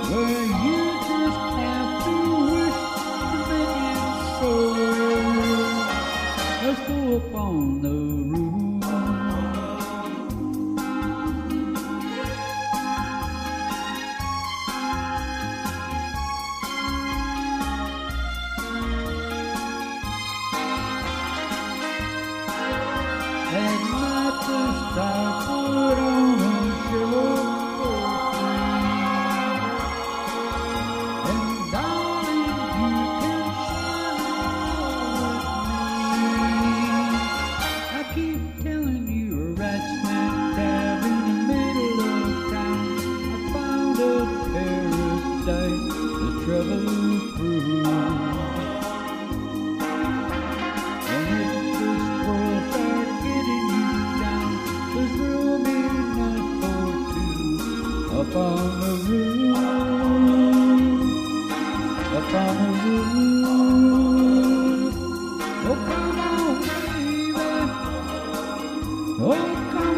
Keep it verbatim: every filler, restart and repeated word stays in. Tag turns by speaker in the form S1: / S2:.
S1: where you just have to wish to make it so. Let's go up on the roof. At night the stars put on a show for free. And darling, you can shine with me. I keep telling you a rat snack dab in the middle of town. I found a paradise, the trouble-proof. And if this world starts getting you down, there's room enough for two up on the roof, up on the roof. Oh, come on, baby. Oh, come